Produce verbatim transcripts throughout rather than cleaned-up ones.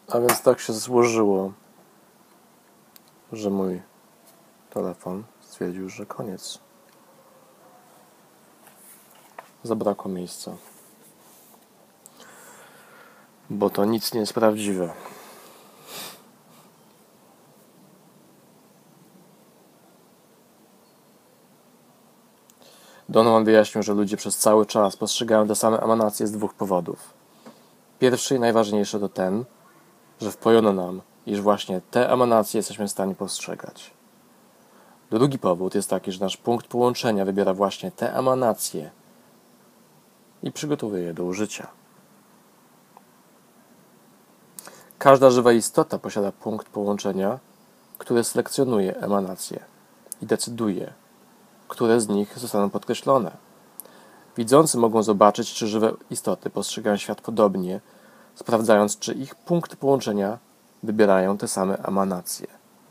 A więc tak się złożyło, że mój telefon stwierdził, że koniec. Zabrakło miejsca. Bo to nic nie jest prawdziwe. Donovan wyjaśnił, że ludzie przez cały czas postrzegają te same emanacje z dwóch powodów. Pierwszy i najważniejszy to ten, że wpojono nam, iż właśnie te emanacje jesteśmy w stanie postrzegać. Drugi powód jest taki, że nasz punkt połączenia wybiera właśnie te emanacje i przygotowuje je do użycia. Każda żywa istota posiada punkt połączenia, który selekcjonuje emanacje i decyduje, które z nich zostaną podkreślone. Widzący mogą zobaczyć, czy żywe istoty postrzegają świat podobnie, sprawdzając, czy ich punkty połączenia wybierają te same emanacje.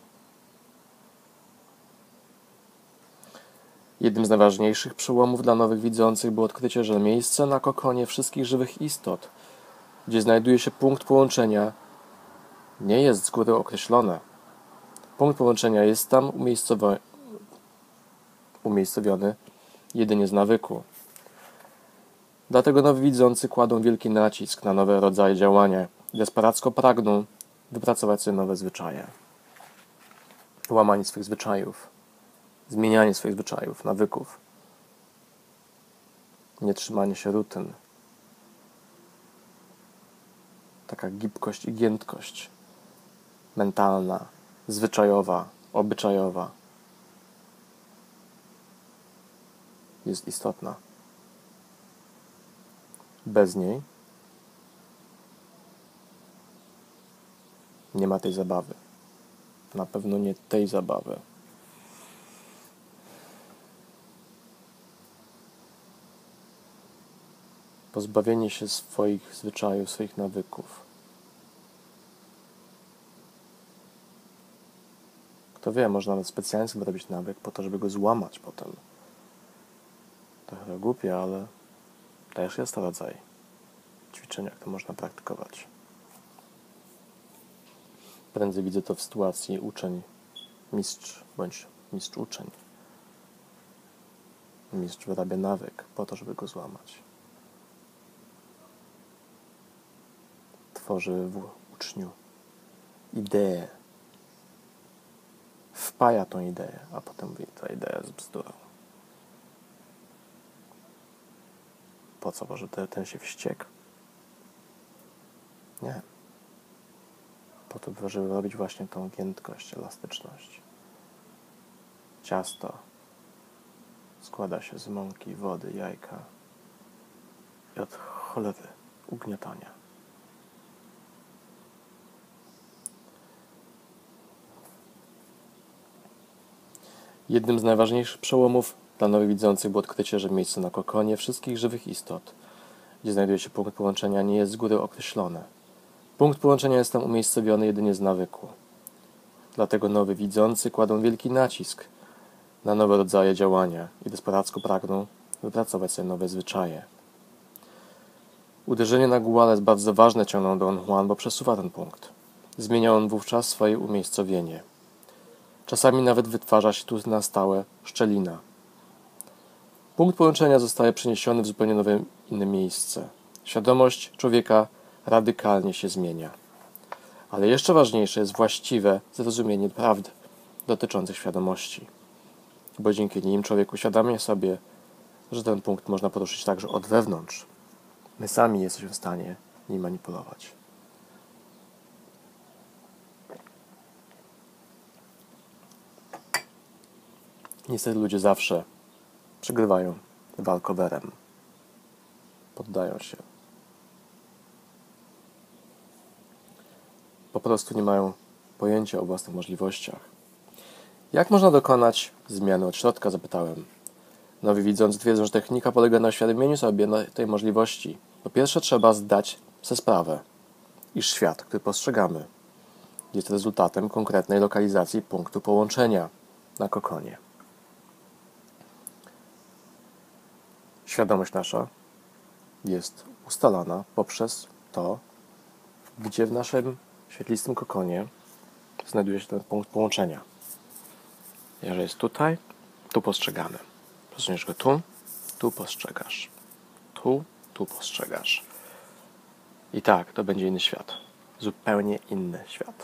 Jednym z najważniejszych przełomów dla nowych widzących było odkrycie, że miejsce na kokonie wszystkich żywych istot, gdzie znajduje się punkt połączenia, nie jest z góry określone. Punkt połączenia jest tam umiejscowo- umiejscowiony jedynie z nawyku. Dlatego nowi widzący kładą wielki nacisk na nowe rodzaje działania i desperacko pragną wypracować sobie nowe zwyczaje. Łamanie swych zwyczajów, zmienianie swoich zwyczajów, nawyków, nie trzymanie się rutyn. Taka gibkość i giętkość mentalna, zwyczajowa, obyczajowa jest istotna. Bez niej nie ma tej zabawy. Na pewno nie tej zabawy. Pozbawienie się swoich zwyczajów, swoich nawyków. Kto wie, można nawet specjalnie sobie robić nawyk po to, żeby go złamać potem. Trochę głupie, ale też jest to rodzaj ćwiczenia, które można praktykować. Prędzej widzę to w sytuacji uczeń, mistrz bądź mistrz uczeń. Mistrz wyrabia nawyk po to, żeby go złamać. Tworzy w uczniu ideę. Wpaja tą ideę, a potem mówi, ta idea jest bzdurą. Po co? Może ten się wściekł? Nie. Po to, żeby robić właśnie tą giętkość, elastyczność. Ciasto składa się z mąki, wody, jajka i od cholery ugniatania. Jednym z najważniejszych przełomów dla nowych widzących było odkrycie, że miejsce na kokonie wszystkich żywych istot, gdzie znajduje się punkt połączenia, nie jest z góry określone. Punkt połączenia jest tam umiejscowiony jedynie z nawyku. Dlatego nowi widzący kładą wielki nacisk na nowe rodzaje działania i desperacko pragną wypracować sobie nowe zwyczaje. Uderzenie na guale jest bardzo ważne, ciągnął Don Juan, bo przesuwa ten punkt. Zmienia on wówczas swoje umiejscowienie. Czasami nawet wytwarza się tu na stałe szczelina. Punkt połączenia zostaje przeniesiony w zupełnie nowe, inne miejsce. Świadomość człowieka radykalnie się zmienia. Ale jeszcze ważniejsze jest właściwe zrozumienie prawd dotyczących świadomości. Bo dzięki nim człowiek uświadamia sobie, że ten punkt można poruszyć także od wewnątrz. My sami jesteśmy w stanie nim manipulować. Niestety ludzie zawsze przegrywają walkowerem. Poddają się. Po prostu nie mają pojęcia o własnych możliwościach. Jak można dokonać zmiany od środka? Zapytałem. Nowi widzący twierdzą, że technika polega na uświadomieniu sobie tej możliwości. Po pierwsze trzeba zdać sobie sprawę, iż świat, który postrzegamy, jest rezultatem konkretnej lokalizacji punktu połączenia na kokonie. Świadomość nasza jest ustalana poprzez to, gdzie w naszym w świetlistym kokonie znajduje się ten punkt połączenia. Jeżeli jest tutaj, tu postrzegamy. Przesuniesz go tu, tu postrzegasz. Tu, tu postrzegasz. I tak, to będzie inny świat. Zupełnie inny świat.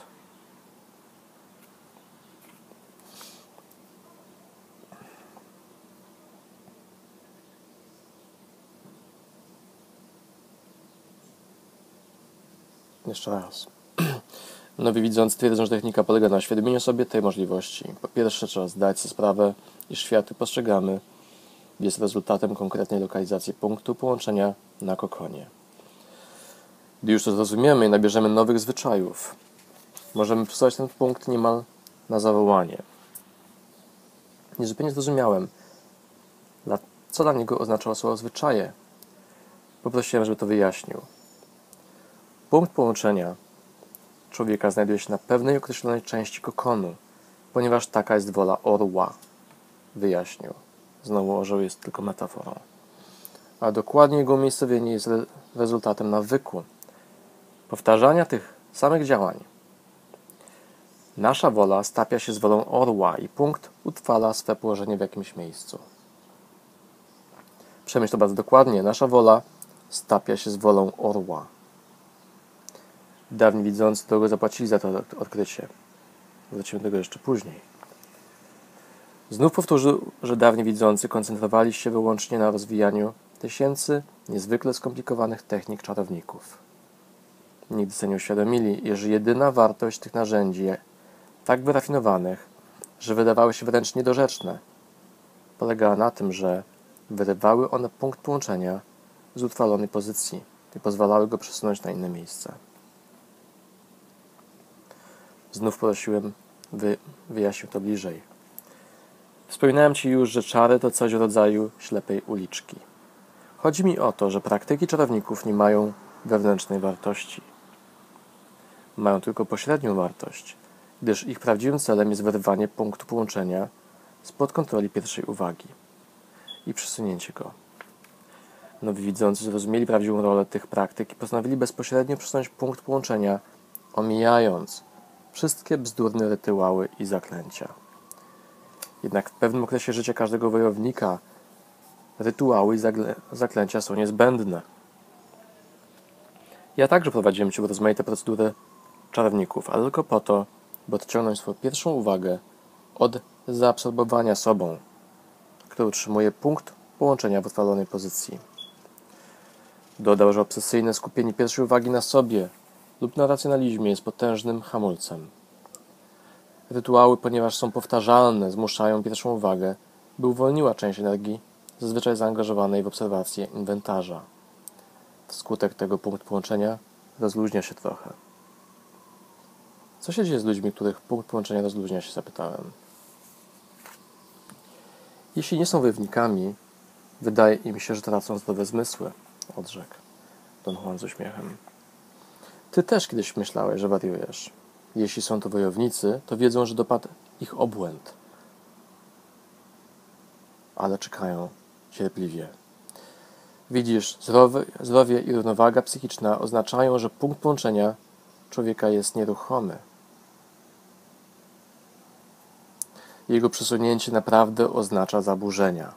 Jeszcze raz. Nowi widzący twierdzą, że technika polega na uświadomieniu sobie tej możliwości. Po pierwsze, trzeba zdać sobie sprawę, iż świat, który postrzegamy, jest rezultatem konkretnej lokalizacji punktu połączenia na kokonie. Gdy już to zrozumiemy i nabierzemy nowych zwyczajów, możemy przesuwać ten punkt niemal na zawołanie. Niezupełnie zrozumiałem, co dla niego oznaczało słowo zwyczaje. Poprosiłem, żeby to wyjaśnił. Punkt połączenia człowieka znajduje się na pewnej określonej części kokonu, ponieważ taka jest wola orła. Wyjaśnił. Znowu orzeł jest tylko metaforą. A dokładnie jego umiejscowienie jest re- rezultatem nawyku. Powtarzania tych samych działań. Nasza wola stapia się z wolą orła i punkt utrwala swe położenie w jakimś miejscu. Przemyśl to bardzo dokładnie. Nasza wola stapia się z wolą orła. Dawni widzący drogo zapłacili za to odkrycie. Wrócimy do tego jeszcze później. Znów powtórzył, że dawni widzący koncentrowali się wyłącznie na rozwijaniu tysięcy niezwykle skomplikowanych technik czarowników. Nigdy sobie nie uświadomili, iż jedyna wartość tych narzędzi, tak wyrafinowanych, że wydawały się wręcz niedorzeczne, polegała na tym, że wyrywały one punkt połączenia z utrwalonej pozycji i pozwalały go przesunąć na inne miejsce. Znów prosiłem, wy, wyjaśnił to bliżej. Wspominałem Ci już, że czary to coś w rodzaju ślepej uliczki. Chodzi mi o to, że praktyki czarowników nie mają wewnętrznej wartości. Mają tylko pośrednią wartość, gdyż ich prawdziwym celem jest wyrwanie punktu połączenia spod kontroli pierwszej uwagi i przesunięcie go. Nowi widzący zrozumieli prawdziwą rolę tych praktyk i postanowili bezpośrednio przesunąć punkt połączenia, omijając wszystkie bzdurne rytuały i zaklęcia. Jednak w pewnym okresie życia każdego wojownika rytuały i zaklęcia są niezbędne. Ja także prowadziłem Cię w rozmaite procedury czarowników, ale tylko po to, by odciągnąć swoją pierwszą uwagę od zaabsorbowania sobą, który utrzymuje punkt połączenia w utrwalonej pozycji. Dodał, że obsesyjne skupienie pierwszej uwagi na sobie lub na racjonalizmie jest potężnym hamulcem. Rytuały, ponieważ są powtarzalne, zmuszają pierwszą uwagę, by uwolniła część energii, zazwyczaj zaangażowanej w obserwację inwentarza. Wskutek tego punkt połączenia rozluźnia się trochę. Co się dzieje z ludźmi, których punkt połączenia rozluźnia się, zapytałem. Jeśli nie są wojownikami, wydaje im się, że tracą zdrowe zmysły, odrzekł Don Juan z uśmiechem. Ty też kiedyś myślałeś, że wariujesz. Jeśli są to wojownicy, to wiedzą, że dopadł ich obłęd. Ale czekają cierpliwie. Widzisz, zdrowie, zdrowie i równowaga psychiczna oznaczają, że punkt połączenia człowieka jest nieruchomy. Jego przesunięcie naprawdę oznacza zaburzenia.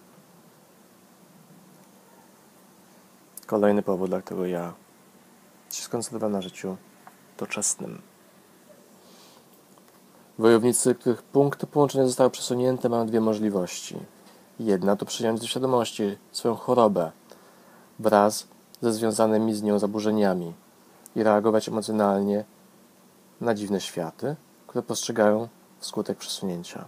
Kolejny powód, dla którego ja się skoncentrowałem na życiu doczesnym. Wojownicy, których punkty połączenia zostały przesunięte, mają dwie możliwości. Jedna to przyjąć do świadomości swoją chorobę wraz ze związanymi z nią zaburzeniami i reagować emocjonalnie na dziwne światy, które postrzegają wskutek przesunięcia.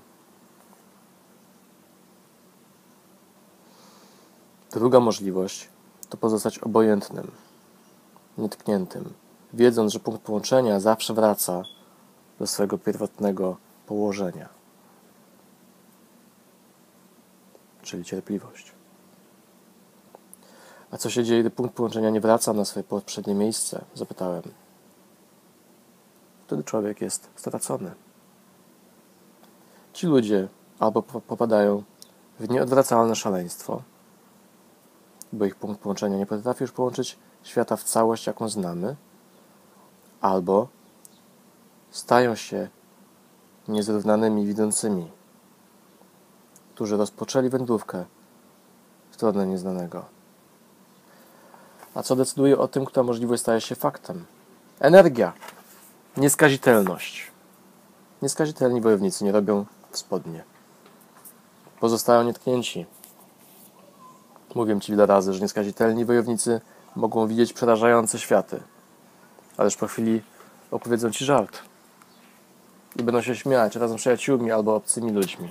Druga możliwość to pozostać obojętnym, nietkniętym, wiedząc, że punkt połączenia zawsze wraca do swojego pierwotnego położenia, czyli cierpliwość. A co się dzieje, gdy punkt połączenia nie wraca na swoje poprzednie miejsce? Zapytałem. Wtedy człowiek jest stracony. Ci ludzie albo popadają w nieodwracalne szaleństwo, bo ich punkt połączenia nie potrafi już połączyć świata w całość, jaką znamy, albo stają się niezrównanymi widzącymi, którzy rozpoczęli wędrówkę w stronę nieznanego. A co decyduje o tym, która możliwość staje się faktem? Energia, nieskazitelność. Nieskazitelni wojownicy nie robią w spodnie. Pozostają nietknięci. Mówię Ci wiele razy, że nieskazitelni wojownicy mogą widzieć przerażające światy, ależ po chwili opowiedzą Ci żart i będą się śmiać razem z przyjaciółmi albo obcymi ludźmi.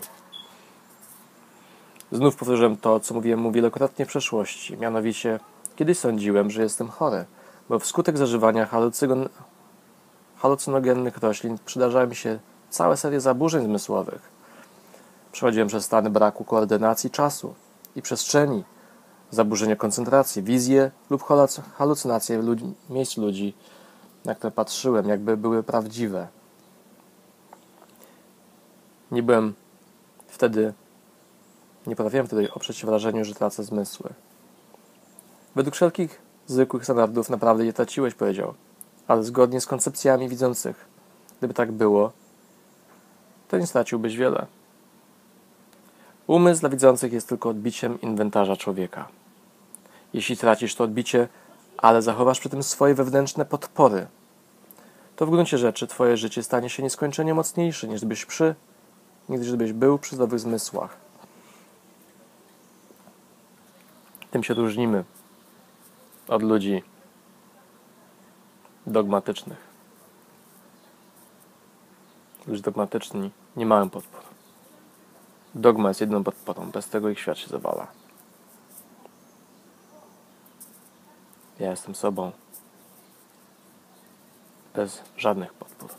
Znów powtórzyłem to, co mówiłem mu wielokrotnie w przeszłości. Mianowicie, kiedyś sądziłem, że jestem chory, bo wskutek zażywania halucygon... halucynogennych roślin przydarzały mi się całe serie zaburzeń zmysłowych. Przechodziłem przez stany braku koordynacji czasu i przestrzeni, zaburzenia koncentracji, wizje lub halucynacje ludzi, miejsc ludzi, na które patrzyłem, jakby były prawdziwe. Nie byłem wtedy, nie potrafiłem wtedy oprzeć się wrażeniu, że tracę zmysły. Według wszelkich zwykłych standardów naprawdę je traciłeś, powiedział, ale zgodnie z koncepcjami widzących, gdyby tak było, to nie straciłbyś wiele. Umysł dla widzących jest tylko odbiciem inwentarza człowieka. Jeśli tracisz to odbicie, ale zachowasz przy tym swoje wewnętrzne podpory, to w gruncie rzeczy twoje życie stanie się nieskończenie mocniejsze, niż gdybyś przy, niż gdybyś był przy zdrowych zmysłach. Tym się różnimy od ludzi dogmatycznych. Ludzie dogmatyczni nie mają podpór. Dogma jest jedną podporą, bez tego ich świat się zawala. Ja jestem sobą, bez żadnych podpór.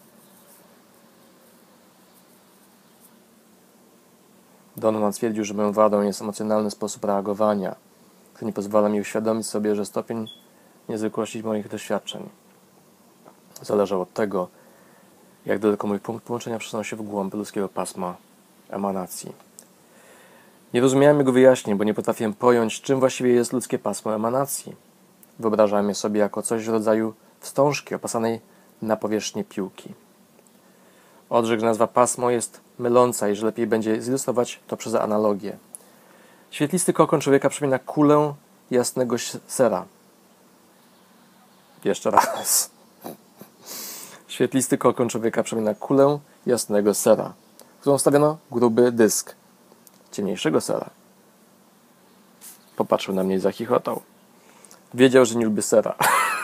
Donovan stwierdził, że moją wadą jest emocjonalny sposób reagowania, który nie pozwala mi uświadomić sobie, że stopień niezwykłości moich doświadczeń zależał od tego, jak daleko mój punkt połączenia przesunął się w głąb ludzkiego pasma emanacji. Nie rozumiałem jego wyjaśnień, bo nie potrafiłem pojąć, czym właściwie jest ludzkie pasmo emanacji. Wyobrażałem je sobie jako coś w rodzaju wstążki opasanej na powierzchnię piłki. Odrzekł, że nazwa pasmo jest myląca i że lepiej będzie zilustrować to przez analogię. Świetlisty kokon człowieka przypomina kulę jasnego sera. Jeszcze raz. Świetlisty kokon człowieka przypomina kulę jasnego sera, w którą wstawiono gruby dysk ciemniejszego sera. Popatrzył na mnie i zachichotał. Wiedział, że nie lubię sera.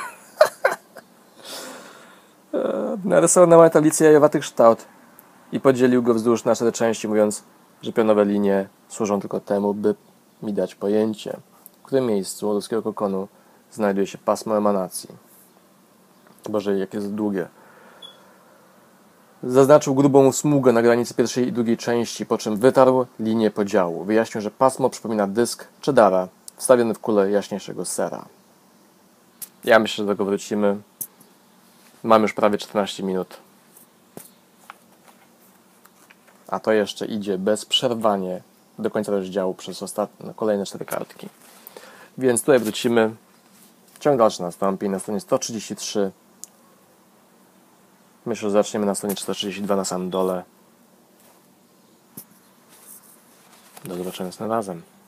Narysował na mojej tablicy jajowaty kształt i podzielił go wzdłuż na cztery części, mówiąc, że pionowe linie służą tylko temu, by mi dać pojęcie, w którym miejscu ludzkiego kokonu znajduje się pasmo emanacji. Boże, jak jest długie. Zaznaczył grubą smugę na granicy pierwszej i drugiej części, po czym wytarł linię podziału. Wyjaśnił, że pasmo przypomina dysk cheddara wstawiony w kulę jaśniejszego sera. Ja myślę, że do tego wrócimy. Mam już prawie czternaście minut. A to jeszcze idzie bezprzerwanie do końca rozdziału przez ostatnie, kolejne cztery kartki. Więc tutaj wrócimy. Ciąg dalszy nastąpi na stronie sto trzydzieści trzy. Myślę, że zaczniemy na stronie sto trzydzieści dwa na samym dole. Do zobaczenia razem.